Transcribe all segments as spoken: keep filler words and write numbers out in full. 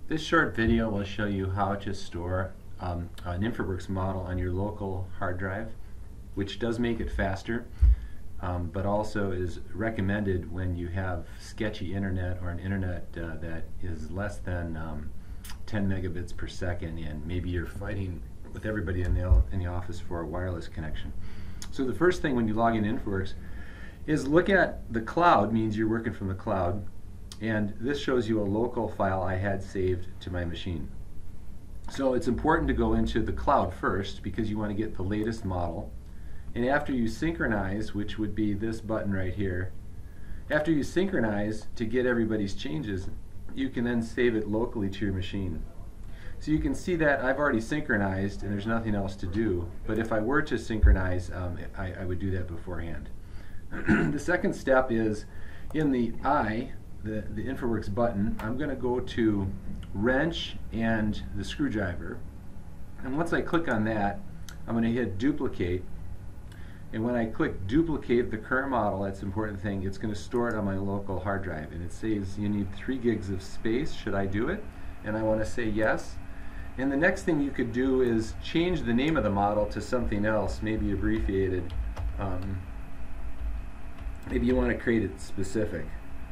This short video will show you how to store um, an InfraWorks model on your local hard drive, which does make it faster, um, but also is recommended when you have sketchy internet or an internet uh, that is less than um, ten megabits per second, and maybe you're fighting with everybody in the, in the office for a wireless connection. So the first thing when you log in InfraWorks is look at the cloud. Means you're working from the cloud. And this shows you a local file I had saved to my machine. So it's important to go into the cloud first because you want to get the latest model. And after you synchronize, which would be this button right here, after you synchronize to get everybody's changes, you can then save it locally to your machine. So you can see that I've already synchronized and there's nothing else to do. But if I were to synchronize, um, I, I would do that beforehand. The second step is in the I, The, the InfraWorks button, I'm going to go to wrench and the screwdriver, and once I click on that I'm going to hit duplicate, and when I click duplicate the current model, that's the important thing, it's going to store it on my local hard drive, and it says you need three gigs of space. Should I do it? And I want to say yes. And the next thing you could do is change the name of the model to something else, maybe abbreviated. Um, maybe you want to create it specific.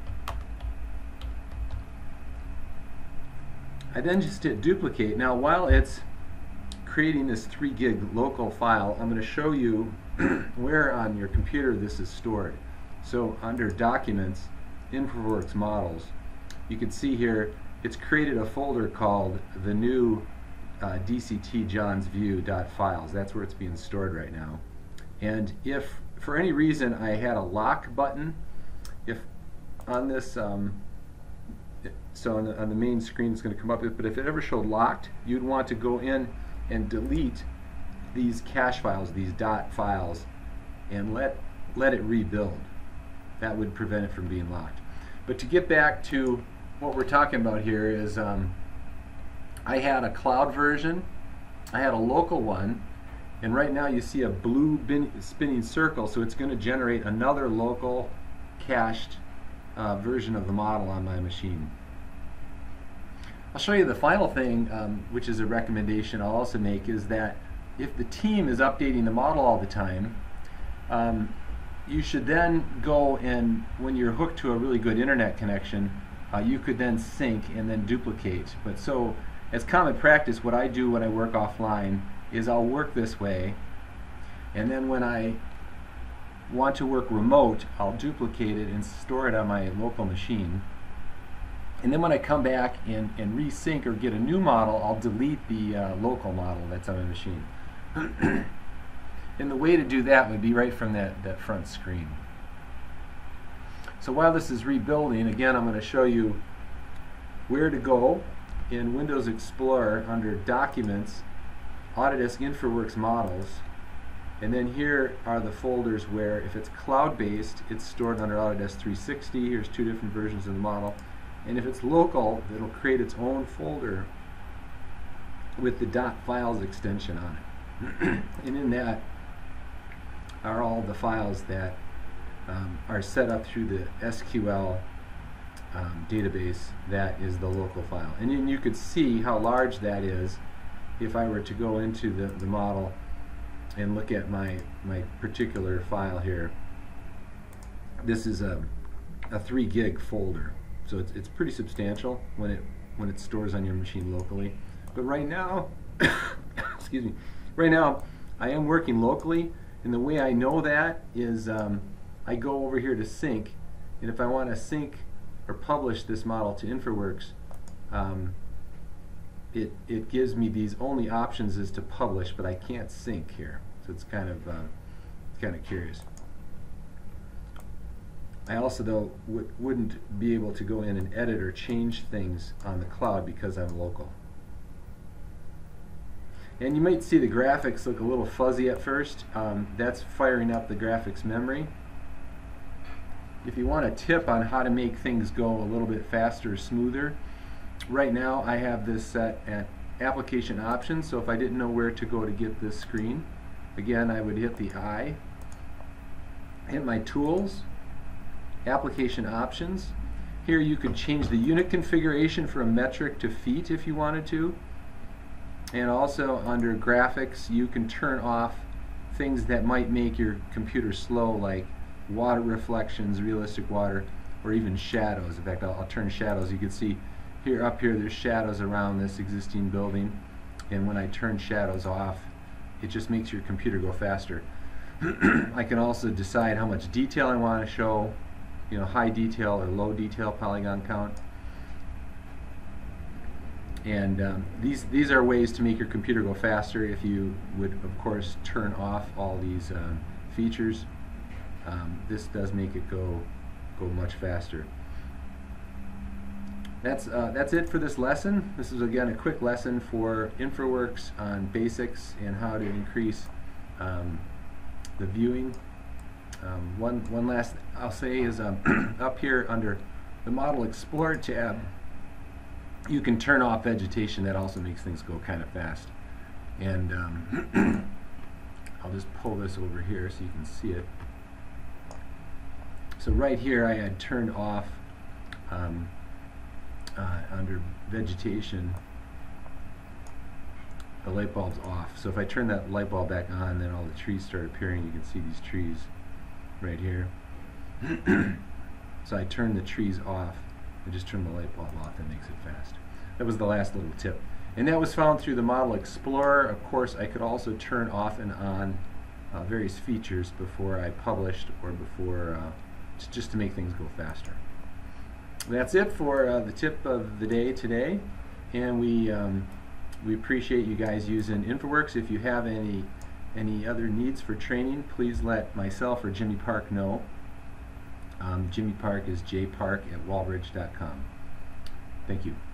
I then just hit duplicate. Now while it's creating this three gig local file, I'm going to show you where on your computer this is stored. So under Documents, InfraWorks Models, you can see here it's created a folder called the new uh, D C T Johns View.files. That's where it's being stored right now. And if for any reason I had a lock button, if on this um, so on the, on the main screen it's going to come up, but if it ever showed locked, you'd want to go in and delete these cache files, these dot files, and let let it rebuild. That would prevent it from being locked. But to get back to what we're talking about here is um, I had a cloud version, I had a local one, and right now you see a blue bin spinning circle, so it's going to generate another local cached Uh, version of the model on my machine. I'll show you the final thing, um, which is a recommendation I'll also make, is that if the team is updating the model all the time, um, you should then go and, when you're hooked to a really good internet connection, uh, you could then sync and then duplicate. But so, as common practice, what I do when I work offline is I'll work this way, and then when I want to work remote, I'll duplicate it and store it on my local machine. And then when I come back and, and resync or get a new model, I'll delete the uh, local model that's on my machine. And the way to do that would be right from that, that front screen. So while this is rebuilding, again I'm going to show you where to go in Windows Explorer under Documents, Autodesk InfraWorks Models. And then here are the folders where, if it's cloud-based, it's stored under Autodesk three sixty. Here's two different versions of the model. And if it's local, it'll create its own folder with the .files extension on it. And in that are all the files that um, are set up through the S Q L um, database that is the local file. And then you could see how large that is if I were to go into the, the model and look at my my particular file here. This is a a three gig folder, so it's it's pretty substantial when it when it stores on your machine locally. But right now, excuse me, right now I am working locally, and the way I know that is um, I go over here to sync, and if I want to sync or publish this model to InfraWorks, um, It, it gives me these only options is to publish, but I can't sync here. So it's kind of uh, kind of curious. I also though w wouldn't be able to go in and edit or change things on the cloud because I'm local. And you might see the graphics look a little fuzzy at first. Um, that's firing up the graphics memory. If you want a tip on how to make things go a little bit faster or smoother, right now I have this set at Application Options, so if I didn't know where to go to get this screen, again I would hit the I, hit my Tools, Application Options, Here you could change the unit configuration from metric to feet if you wanted to. And also under graphics you can turn off things that might make your computer slow, like water reflections, realistic water, or even shadows. In fact, I'll, I'll turn shadows. You can see here, up here, there's shadows around this existing building, and when I turn shadows off, it just makes your computer go faster. I can also decide how much detail I want to show, you know, high detail or low detail polygon count. And um, these these are ways to make your computer go faster if you would, of course, turn off all these uh, features. Um, this does make it go go much faster. That's uh, that's it for this lesson. This is again a quick lesson for InfraWorks on basics and how to increase um, the viewing. Um, one one last I'll say is um, up here under the Model Explorer tab, you can turn off vegetation. That also makes things go kind of fast. And um, I'll just pull this over here so you can see it. So right here I had turned off um, uh, under vegetation, the light bulb's off. So if I turn that light bulb back on, then all the trees start appearing. You can see these trees right here. So I turn the trees off. I just turn the light bulb off. That makes it fast. That was the last little tip. And that was found through the Model Explorer. Of course, I could also turn off and on uh, various features before I published or before, uh, just to make things go faster. That's it for uh, the tip of the day today. And we um, we appreciate you guys using InfraWorks. If you have any any other needs for training, please let myself or Jimmy Park know. Um, Jimmy Park is j park at walbridge dot com. Thank you.